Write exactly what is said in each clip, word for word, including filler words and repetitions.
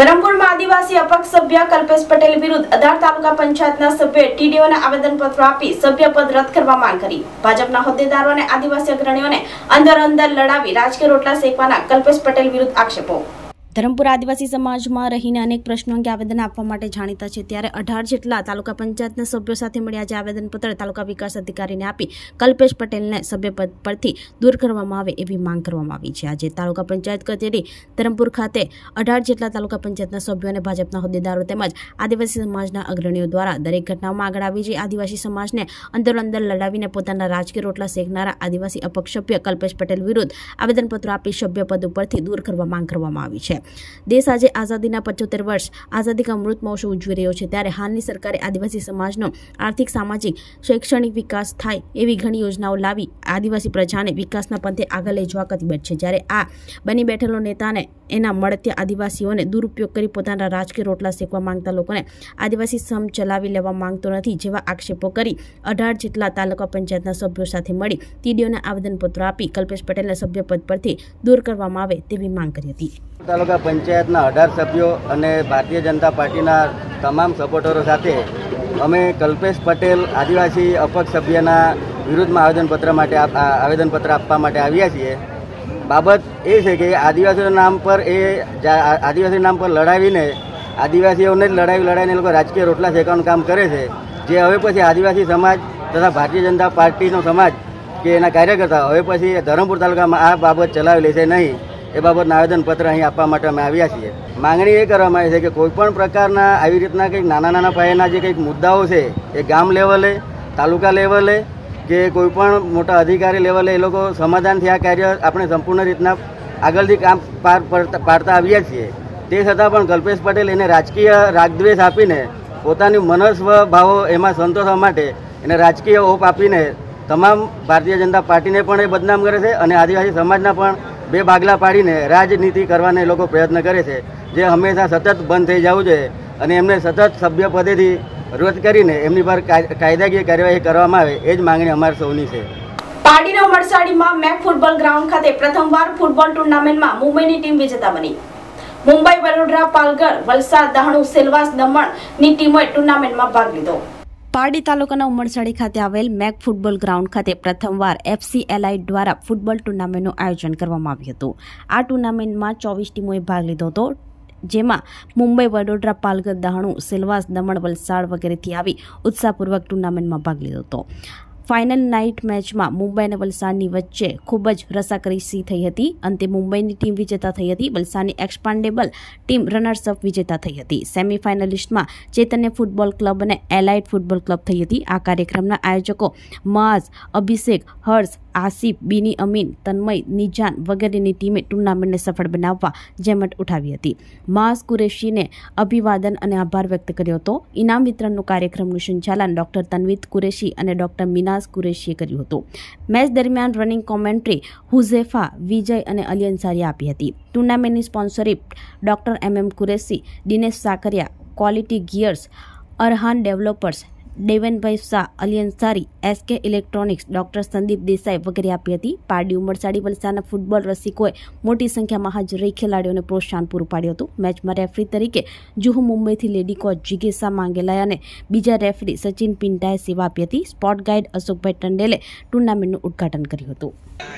ધરમપુર में आदिवासी अपक्ष सभ्य कल्पेश पटेल विरुद्ध अधार तालुका पंचायतना सभ्योए टीडीओने आवेदनपत्र आपी सभ्यपद रद्द करवा मांग करी। भाजपना होद्देदारोने आदिवासी अग्रणीओने अंदर अंदर लड़ावी राजकीय रोटला सेकवाना कल्पेश पटेल विरुद्ध आक्षेपो। धरमपुर आदिवासी समाज में रहीने अनेक प्रश्नों अंगे आवेदन आपवा माटे जाणीता छे, त्यारे अठार जेटला तालुका पंचायतना सभ्यो साथे मळी आज आवेदनपत्र तालुका विकास अधिकारीने आपी कल्पेश पटेलने सभ्यपद परथी दूर करवामां आवे एवी मांग करवामां आवी छे। आज तालुका पंचायत कचेरी धरमपुर खाते अठार जेटला तालुका पंचायतना सभ्यो अने भाजपना होद्देदारो तेमज आदिवासी समाजना अग्रणीओ द्वारा दरेक घटनाओमां आगळ आवी जई आदिवासी समाजने अंदर अंदर लड़ावीने पोताना राजकीय रोटला सेकनारा आदिवासी अपक्ष सभ्य कल्पेश पटेल विरुद्ध आवेदनपत्र आपी सभ्यपद उपरथी दूर करवा मांग करवामां आवी छे। देश आज आजादीना पचोतेर वर्ष आजादी का अमृत महोत्सव उजवी रह्यो छे, त्यारे हालनी सरकारे आदिवासी समाजनो आर्थिक सामाजिक शैक्षणिक विकास थाय एवी घणी योजनाओ लावी आदिवासी प्रजाने विकासना पंथे आगळ लई जवा कटिबद्ध छे। ज्यारे आ बनी बेठेलो नेताने एना મળત્યા आदिवासीओने दुरुपयोग करी पोताना राजकीय रोटला सेकवा मांगता लोकोने आदिवासी सम चलावी लेवा मांगतो नथी जेवा आक्षेपो करी अठार जेटला तालुका पंचायतना सभ्यो साथे मळी टीडीओने आवेदनपत्र आपी कल्पेश पटेलने सभ्यपद परथी दूर करवामां आवे तेवी मांग करी हती। तालुका पंचायतना अठार सभ्यो अने भारतीय जनता पार्टीना तमाम सपोर्टरो साथे अमे कल्पेश पटेल आदिवासी अपक्ष सभ्यना विरुद्धमां आवेदनपत्र माटे आवेदनपत्र आपवा माटे आव्या छीए। बाबत ए छे के आदिवासी नाम पर ए आदिवासी नाम पर लड़ावीने आदिवासीओने ज लड़ावी लड़ाईने लोको राजकीय रोटला सेकવાનું काम करे छे, जे हवे पछी आदिवासी समाज तथा भारतीय जनता पार्टीनो समाज के एना कार्यकर्ता हवे पछी धरमपुर तालुकामां आ बाबत चलावी लेशे नहीं। ए बाबतનું આવેદનપત્ર અહીં આપવા માટે અમે આવ્યા છીએ। માંગણી એ કરવામાં આવી છે કે કોઈપણ પ્રકારના આવી રીતના કંઈક નાના નાના પાયાના જે કંઈક મુદ્દાઓ છે એ ગામ લેવલે તાલુકા લેવલે કે કોઈપણ મોટા અધિકારી લેવલે એ લોકો સમાધાનથી આ કાર્ય આપણે સંપૂર્ણ રીતના આગળથી કામ પાર પાડતા આવ્યા છીએ। તે છતાં પણ કલ્પેશ પટેલ એને રાજકીય રાગદ્વેષ આપીને પોતાની મનસ્વ ભાવો એમાં સંતોષવા માટે એને રાજકીય ઓપ આપીને તમામ ભારતીય જનતા પાર્ટીને પણ એ બદનામ કરે છે અને આદિવાસી સમાજના પણ બે ભાગલા પાડીને રાજનીતિ કરવાને લોકો પ્રયત્ન કરે છે, જે હંમેશા સતત બંધ થઈ જવું જોઈએ અને એમને સતત સભ્ય પદેથી રદ કરીને એમની પર કાયદાકીય કાર્યવાહી કરવામાં આવે એ જ માંગણી અમારી સૌની છે। પાડીના ઉમરસાડીમાં મેક ફૂટબોલ ગ્રાઉન્ડ ખાતે પ્રથમવાર ફૂટબોલ ટુર્નામેન્ટમાં મુંબઈની ટીમ વિજેતા બની। મુંબઈ, વડોદરા, પાલઘર, વલસાડ, દહાણુ, સેલવાસ, દમણની ટીમોએ ટુર્નામેન્ટમાં ભાગ લીધો। पारडी तालुकाना उमरसाड़ी खाते आवेल मेक फूटबॉल ग्राउंड खाते प्रथमवार एफसी एलाइट द्वारा फूटबॉल टूर्नामेंटનું આયોજન કરવામાં આવ્યું હતું। આ ટુર્નામેન્ટમાં ચોવીસ ટીમોએ ભાગ લીધો હતો, જેમાં મુંબઈ, વડોદરા, પાલઘર, દહાણુ, સેલવાસ, દમણ, વલસાડ વગેરેથી આવી ઉત્સાહપૂર્વક ટુર્નામેન્ટમાં ભાગ લીધો હતો। फाइनल नाइट मैच में मुंबई और वलसाडनी वच्चे खूब ज रसाकसी थई हती। अंते मुंबईनी टीम विजेता थई हती। वलसाडनी एक्सपांडेबल टीम रनर्सअप विजेता थई हती। सेमीफाइनलिस्ट में चैतन्य फूटबॉल क्लब और एलाइट फूटबॉल क्लब थई हती। आ कार्यक्रमना आयोजकों माज, अभिषेक, हर्ष, आसिफ, बीनी, अमीन, तन्मय, निजान वगैरह टीमें टूर्नामेंट ने सफल बनाववा जहमत उठावी हती। माज कुरेशी ने अभिवादन और आभार व्यक्त कर्यो हतो। इनाम वितरणનું कार्यक्रमનું संचालन डॉक्टर तन्वीत कुरेशी और डॉक्टर मीनाज कुरेशीए कर्યું હતું। मैच दरमियान रनिंग कॉमेंट्री हुजेफा, विजय और अली अंसारी आपी हती। टूर्नामेंटनी sponsorship doctor M M Qureshi, Dinesh Sakariya, quality gears, Arhan developers, Devenbhai Shah, Ali Ansari, SK electronics, doctor Sandeep Desai वगैरह आपी हती। पारडी उमरसाड़ी वलसाडना फूटबॉल रसिकोए मोटी संख्या में हाजर रही खेलाड़ीओने प्रोत्साहन पूरुं पाड्युं हतुं। मैच में रेफरी तरीके जुहू मुंबई थी लेडी कोच जिगेशा मांगेलाए और बीजा रेफरी सचिन पिंटाए सेवा आपी हती। स्पोर्ट गाइड अशोकभाई टंडेले टूर्नामेंटનું उद्घाटन कर्युं हतुं।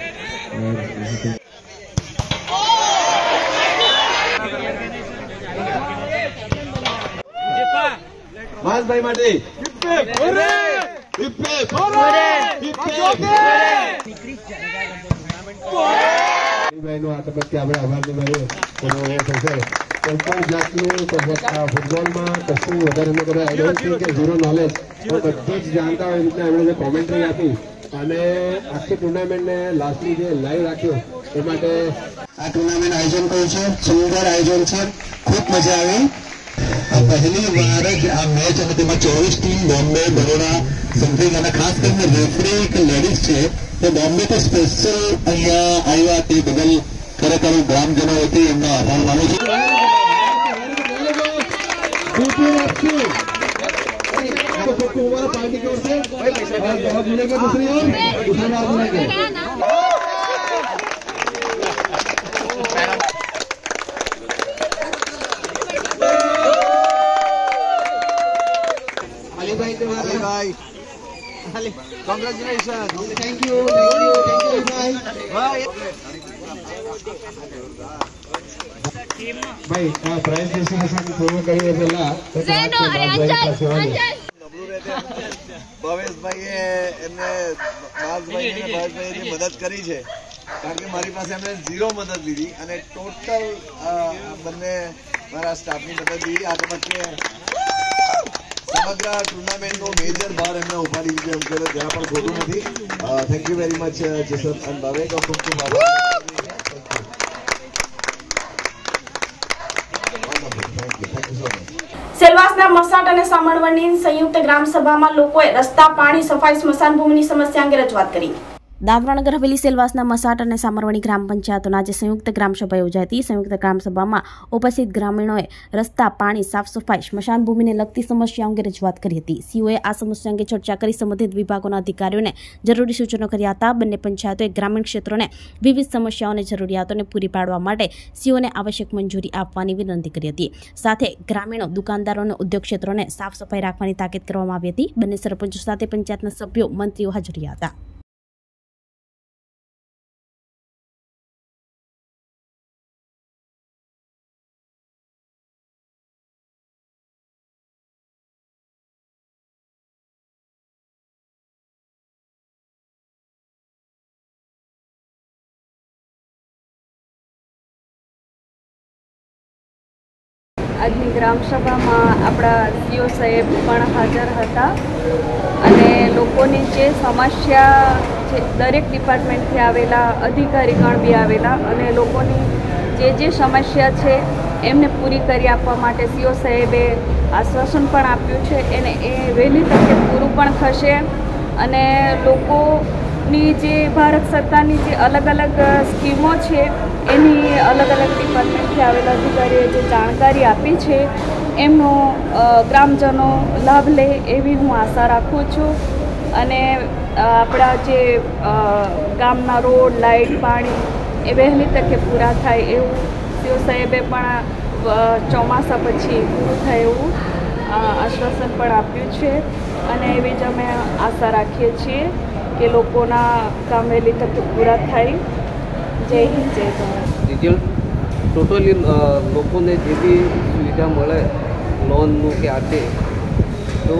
मास भाई माटे ओरे हिप्पे ओरे हिप्पे ભાઈનો આ તબક્કે આપણે આભાર માનીએ તો એ થશે કોઈ જાતનું ફૂટબોલમાં કશું વધારે એમને કોઈ આઈડિયા નથી કે ઝીરો નોલેજ તો બધું જ જાણતા હોય એટલે એમણે જે કોમેન્ટ્રી આપી અને આખી ટુર્નામેન્ટને લાસ્ટની જે લાઈવ રાખ્યો એ માટે આ ટુર્નામેન્ટ આયોજન કર્યું છે। સુંદર આયોજન છે, ખૂબ મજા આવી। पहली बार ज आ मैच અને તેમાં ચોવીસ ટીમ બોમ્બે, બરોડા, સમથિંગ અને ખાસ કરીને રેફરી એક લેડીઝ છે તે બોમ્બે થી સ્પેશિયલ અહીંયા આવ્યા તે બદલ ખરેખર ગ્રામજનો વતી એમનો આભાર માનું છું। पार्टी की ओर से बहुत मिलेगा दूसरी ओर दूसरी बार मिलेंगे। भाई congratulation thank you thank you thank you भाई भाई भाई आ प्राइस डिस्ट्रीब्यूशन पूर्ण કરીએ પહેલા ભવેશભાઈએ એમને ભાવેશભાઈને ભાવેશભાઈની મદદ કરી છે કારણ કે મારી પાસે એમણે ઝીરો મદદ લીધી અને ટોટલ બંને મારા સ્ટાફની મદદ લીધી આ તબક્કે સમગ્ર ટુર્નામેન્ટનો મેજર ભાર એમને ઉપાડી દીધો એમ કહેવાય જરા પણ ખોટું નથી thank you very much Jason અને ભાવેક ખૂબ ખૂબ આભાર સેલવાસના મસાટ અને સામણવડની સંયુક્ત ગ્રામ સભામાં લોકોએ રસ્તા, પાણી, સફાઈ, સ્મશાન ભૂમિની સમસ્યા અંગે રજૂઆત કરી. દાદરાનગર હવેલી સેલવાસના મસાટ અને સામરવણી ગ્રામ પંચાયતોના આજે સંયુક્ત ગ્રામસભા યોજાઈ હતી. સંયુક્ત ગ્રામસભામાં ઉપસ્થિત ગ્રામીણોએ રસ્તા, પાણી, સાફ સફાઈ, સ્મશાન ભૂમિને લગતી સમસ્યાઓ અંગે રજૂઆત કરી હતી. સીઓએ આ સમસ્યા અંગે ચર્ચા કરી સંબંધિત વિભાગોના અધિકારીઓને જરૂરી સૂચનો કર્યા હતા. બંને પંચાયતોએ ગ્રામીણ ક્ષેત્રોને વિવિધ સમસ્યાઓ અને જરૂરિયાતોને પૂરી પાડવા માટે સીઓને આવશ્યક મંજૂરી આપવાની વિનંતી કરી હતી. સાથે ગ્રામીણો, દુકાનદારો અને ઉદ્યોગ ક્ષેત્રોને સાફ સફાઈ રાખવાની તાકીદ કરવામાં આવી હતી. બંને સરપંચો સાથે પંચાયતના સભ્યો, મંત્રીઓ હાજર રહ્યા હતા. આજની ગ્રામસભામાં આપણા સીઓ સાહેબ પણ હાજર હતા અને લોકોની જે સમસ્યા છે દરેક ડિપાર્ટમેન્ટથી આવેલા અધિકારીગણ બી આવેલા અને લોકોની જે જે સમસ્યા છે એમને પૂરી કરી આપવા માટે સીઓ સાહેબે આશ્વાસન પણ આપ્યું છે એને એ વહેલી તકે પૂરું પણ થશે અને લોકોની જે ભારત સરકારની જે અલગ અલગ સ્કીમો છે એની અલગ અલગ ડિપાર્ટમેન્ટથી આવેલા અધિકારીઓએ જે જાણકારી આપી છે એમનો ગ્રામજનો લાભ લે એવી હું આશા રાખું છું અને આપણા જે ગામના રોડ, લાઇટ, પાણી એ વહેલી તકે પૂરા થાય એવું સીઓ સાહેબે પણ ચોમાસા પછી પૂરું થાય એવું આશ્વાસન પણ આપ્યું છે અને એવી જ અમે આશા રાખીએ છીએ કે લોકોના કામ વહેલી તકે પૂરા થાય. જય હિન્દ, જય ભારત. રિઝલ્ટ ટોટલી લોકોને જે બી સુવિધા મળે લોનનું કે આ તે તો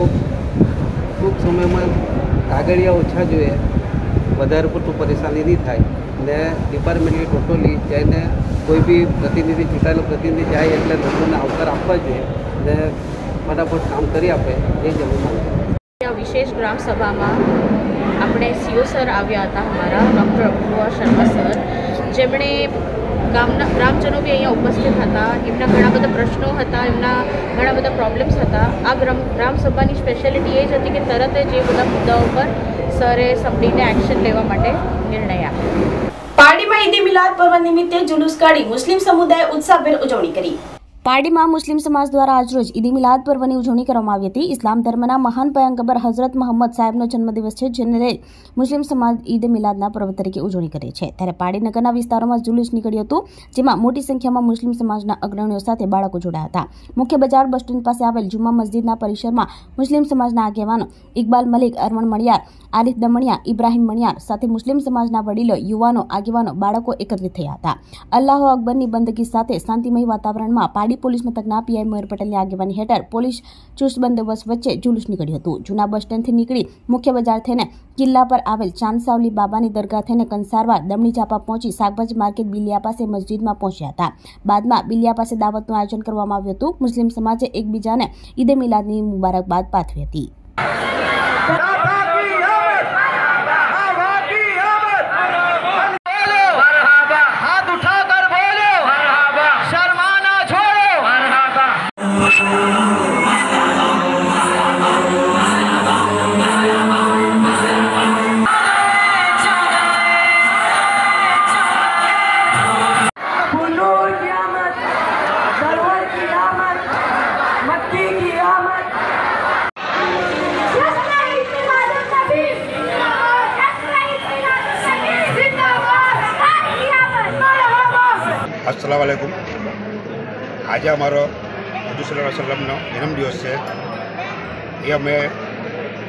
ટૂંક સમયમાં કાગળિયા ઓછા જોઈએ, વધારે પડતું પરેશાની નહીં થાય ને ડિપાર્ટમેન્ટલી ટોટલી જઈને કોઈ બી પ્રતિનિધિ ચૂંટાયેલો પ્રતિનિધિ જાય એટલે લોકોને આવકાર આપવા જોઈએ ને ફટાફટ કામ કરી આપે એ જ અમે માંગીએ. વિશેષ ગ્રામ સભામાં આપણે સીઓ સર આવ્યા હતા, અમારા ડૉક્ટર અપૂર્વા શર્મા સર, જેમણે ગામના ગ્રામજનો બી અહીંયા ઉપસ્થિત હતા. એમના ઘણા બધા પ્રશ્નો હતા, એમના ઘણા બધા પ્રોબ્લેમ્સ હતા. આ ગ્રામ ગ્રામસભાની સ્પેશિયાલિટી એ જ હતી કે તરત જ એ બધા મુદ્દાઓ પર સરે સાંભળીને એક્શન લેવા માટે નિર્ણય આપ્યો. પારડીમાં ઈદ મિલાદ પર્વ નિમિત્તે જુલુસ કાઢી મુસ્લિમ સમુદાય ઉત્સાહભેર ઉજવણી કરી. પારડીમાં મુસ્લિમ સમાજ દ્વારા આજરોજ ઈદ મિલાદ પર્વની ઉજવણી કરવામાં આવી હતી. ઇસ્લામ ધર્મના મહાન પયગંબર હઝરત મોહમ્મદ સાહેબનો જન્મદિવસ છે, જેને લઈ મુસ્લિમ સમાજ ઈદ મિલાદના પર્વ તરીકે ઉજવણી કરે છે. ત્યારે પારડી નગરના વિસ્તારોમાં જુલુસ નીકળ્યું હતું, જેમાં મોટી સંખ્યામાં મુસ્લિમ સમાજના અગ્રણીઓ સાથે બાળકો જોડાયા હતા. મુખ્ય બજાર બસ સ્ટેન્ડ પાસે આવેલ જુમ્મા મસ્જિદના પરિસરમાં મુસ્લિમ સમાજના આગેવાનો ઇકબાલ મલિક, અરવણ મણિયાર, આરિફ દમણિયા, ઇબ્રાહીમ મણિયાર સાથે મુસ્લિમ સમાજના વડીલો, યુવાનો, આગેવાનો, બાળકો એકત્રિત થયા હતા. અલ્લાહુ અકબરની બંદગી સાથે શાંતિમય વાતાવરણમાં પારડી પોલીસ મથકના પીઆઈ મયુર પટેલની આગેવાની હેઠળ પોલીસ ચુસ્ત બંદોબસ્ત વચ્ચે જુલુસ નીકળ્યું હતું. જૂના બસ સ્ટેન્ડથી નીકળી મુખ્ય બજાર થઈને કિલ્લા પર આવેલ ચાંદસાવલી બાબાની દરગાહ થઈને કંસારવા દમણી ચાપા પહોંચી શાકભાજી માર્કેટ બિલિયા પાસે મસ્જિદમાં પહોંચ્યા હતા. બાદમાં બિલિયા પાસે દાવતનું આયોજન કરવામાં આવ્યું હતું. મુસ્લિમ સમાજે એકબીજાને ઈદ મિલાદની મુબારકબાદ પાઠવી હતી. अस्सलाम वालेकुम. આજે અમારો હજુ સલ્લલ્લાહુ અલૈહિ વસલ્લમનો જન્મદિવસ છે. એ અમે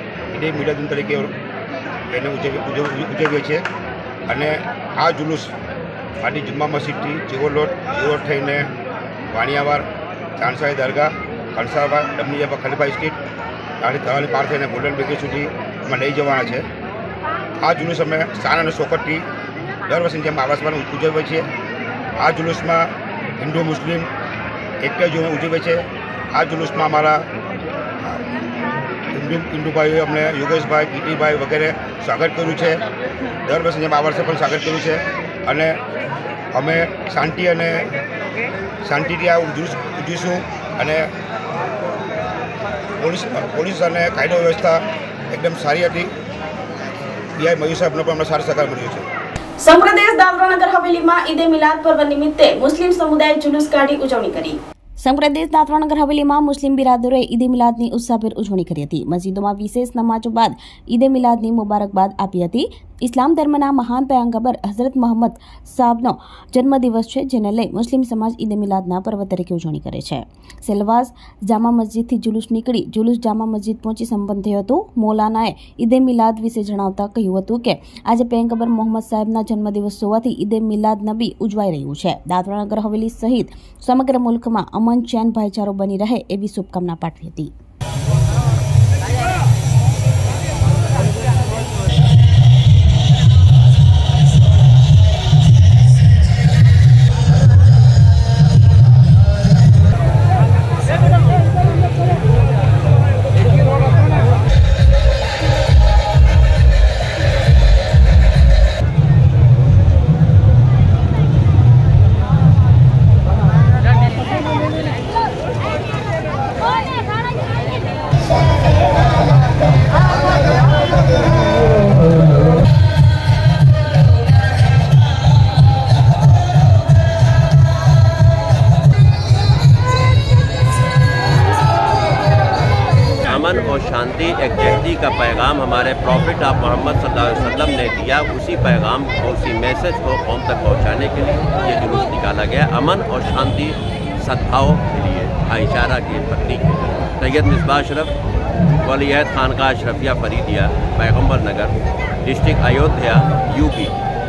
ઈદે મિલાદુન તરીકે એને ઉજવીએ છીએ અને આ જુલુસ પાટી જુમ્મા મસ્જિદથી જેવોલોટ જેવોટ થઈને વાણિયાવાર ચાણસાઈ દરગાહ કંસારબાગ ડમણીયા ખલીફા સ્ટ્રીટ ગાડી તળાવની પાર થઈને ગોલ્ડન બેકરી સુધી અમે લઈ જવાના છે। આ જુલુસ અમે શાન અને શોકતથી દર વર્ષની જેમ આ વર્ષમાં ઉજવીએ છીએ। આ જુલુસમાં હિન્દુ મુસ્લિમ એક જ ઉજવે છે। આ જુલુસમાં અમારા હિન્દુ હિન્દુભાઈઓ અમને યોગેશભાઈ કીટીભાઈ વગેરે સ્વાગત કર્યું છે। દર વર્ષની જેમ આ વર્ષે પણ સ્વાગત કર્યું છે અને અમે શાંતિ અને શાંતિથી આ જુલુસ ઉજવીશું અને પોલીસ પોલીસ અને કાયદો વ્યવસ્થા એકદમ સારી હતી। પીઆઈ મયુર સાહેબનો પણ અમને સારો સહકાર મળ્યો છે। સંપ્રદેશ દાદરા નગર હવેલીમાં ઈદે મિલાદ પર્વ નિમિત્તે મુસ્લિમ સમુદાય જુલુસ કાઢી ઉજવણી કરી। સંપ્રદેશ દાદરા નગર હવેલીમાં મુસ્લિમ બિરાદરોએ ઈદે મિલાદની ઉત્સાહભેર ઉજવણી કરી હતી। મસ્જિદોમાં વિશેષ નમાજો બાદ ઈદે મિલાદની મુબારકબાદ આપી હતી। ઇસ્લામ ધર્મના મહાન પયગંબર હઝરત મોહમ્મદ સાહેબનો જન્મદિવસ છે, જેને લઈ મુસ્લિમ સમાજ ઈદે મિલાદના પર્વ તરીકે ઉજવણી કરે છે। સેલવાસ જામા મસ્જિદથી જુલુસ નીકળી જુલુસ જામા મસ્જિદ પહોંચી સંપન્ન થયું હતું। મૌલાનાએ ઈદે મિલાદ વિશે જણાવતા કહ્યું હતું કે આજે પયગંબર મોહમ્મદ સાહેબના જન્મદિવસ હોવાથી ઈદે મિલાદ નબી ઉજવાઈ રહ્યું છે। દાદરા નગર હવેલી સહિત સમગ્ર મુલ્કમાં અમન ચેન ભાઈચારો બની રહે એવી શુભકામના પાઠવી હતી। अमन और शांति एकजहती का पैगाम हमारे प्रॉफिट ऑफ मोहम्मद सल्लल्लाहु अलैहि वसल्लम ने दिया। उसी पैगाम को, उसी मैसेज को कौम तक पहुंचाने के लिए ये जुलूस निकाला गया। अमन और शांति सद्भाव के लिए भाईचारा की प्रतीक है। सैयद मिसबाह अशरफ वलीअहद खानकाह अशरफिया फरीदिया पैगम्बर नगर डिस्ट्रिक्ट अयोध्या यूपी।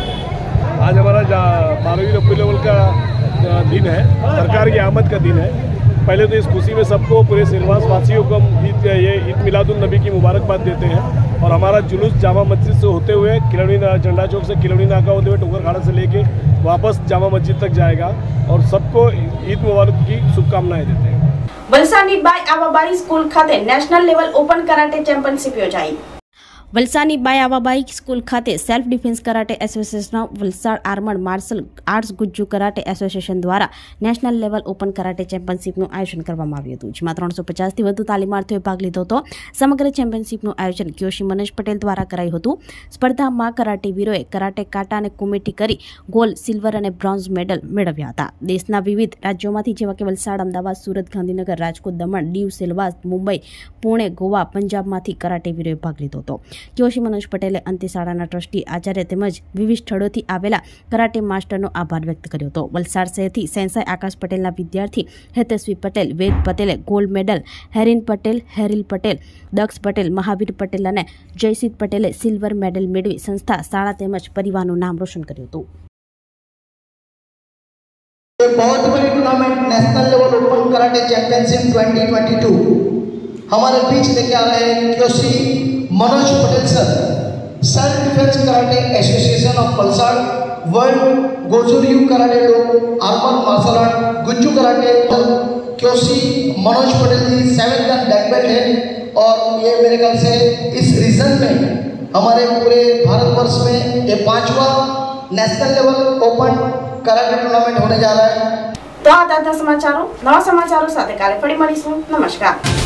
आज हमारा बारहवीं रबी अव्वल का दिन है, सरकार की आमद का दिन है। पहले तो इस खुशी में सबको पूरे सिलवास वासियों को ईद ये ईद मिलादुन नबी की मुबारकबाद देते हैं। और हमारा जुलूस जामा मस्जिद से होते हुए किलवनी झंडा चौक से किलवनी नाका होते हुए टोकर खाड़ा से लेके वापस जामा मस्जिद तक जाएगा और सबको ईद मुबारक की शुभकामनाएं देते हैं। વલસાડની બાય આવાબાઈ સ્કૂલ ખાતે national level open karate championship યોજાઈ। વલસાડની બાય આવાબાઈ સ્કૂલ ખાતે self defence karate association of Valsad armed martial arts Gujju karate association દ્વારા નેશનલ લેવલ ઓપન કરાટે ચેમ્પિયનશિપનું આયોજન કરવામાં આવ્યું હતું, જેમાં ત્રણસો પચાસથી વધુ તાલીમાર્થીઓએ ભાગ લીધો હતો। સમગ્ર ચેમ્પિયનશિપનું આયોજન ક્યોશી મનોજ પટેલ દ્વારા કરાયું હતું। સ્પર્ધામાં કરાટેવીરોએ કરાટે કાટા અને કુમેટી કરી ગોલ્ડ, સિલ્વર અને બ્રોન્ઝ મેડલ મેળવ્યા હતા। દેશના વિવિધ રાજ્યોમાંથી જેવા કે વલસાડ, અમદાવાદ, સુરત, ગાંધીનગર, રાજકોટ, દમણ, દીવ, સેલવાસ, મુંબઈ, પુણે, ગોવા, પંજાબમાંથી કરાટેવીરોએ ભાગ લીધો હતો। ક્યોશી મનોજ પટેલે અંતે શાળાના ટ્રસ્ટી, આચાર્ય તેમજ વિવિધ સ્થળોથી આવેલા કરાટે માસ્ટરનો આભાર વ્યક્ત કર્યો હતો। વલસાડ શહેરથી સેન્સાઈ આકાશ પટેલના વિદ્યાર્થી હેતેશ્વી પટેલ, વેદ પટેલે ગોલ્ડ મેડલ, હેરિન પટેલ, હેરિલ પટેલ, દક્ષ પટેલ, મહાવીર પટેલ અને જયસિદ્ધ પટેલે સિલ્વર મેડલ મેળવી સંસ્થા, શાળા તેમજ પરિવારનું નામ રોશન કર્યું હતું। बहुत बड़ी tournament national level open karate championship twenty twenty two हमारे बीच लेके आ रहे हैं kyoshi Manoj Patel sir, self defence karate association of Valsad, world Gojuryu karate do, armed martial art, Gujju karate. Kyoshi Manoj Patel ji seven dan black belt है और ये मेरे ख्याल से इस रीजन में हमारे पूरे भारतवर्ष में ये पांचवा national level open karate tournament होने जा रहा है। तो आ समाचारों नवा समाचारों साथे काले फरी मळीशुं। नमस्कार।